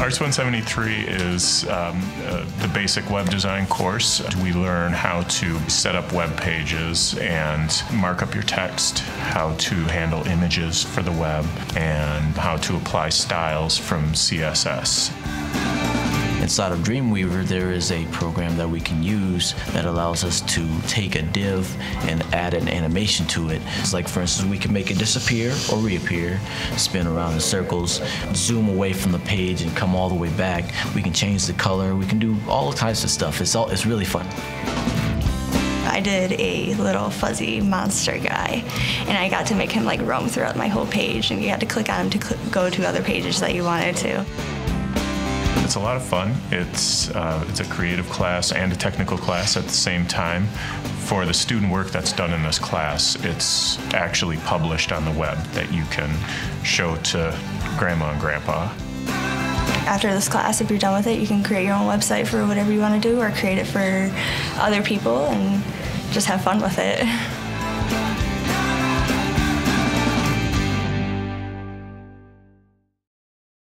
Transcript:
Arts 173 is the basic web design course. We learn how to set up web pages and mark up your text, how to handle images for the web, and how to apply styles from CSS. Inside of Dreamweaver, there is a program that we can use that allows us to take a div and add an animation to it. It's like, for instance, we can make it disappear or reappear, spin around in circles, zoom away from the page and come all the way back. We can change the color. We can do all types of stuff. It's really fun. I did a little fuzzy monster guy, and I got to make him like roam throughout my whole page, and you had to click on him to go to other pages that you wanted to. It's a lot of fun. It's a creative class and a technical class at the same time. For the student work that's done in this class, it's actually published on the web that you can show to Grandma and Grandpa. After this class, if you're done with it, you can create your own website for whatever you want to do, or create it for other people and just have fun with it.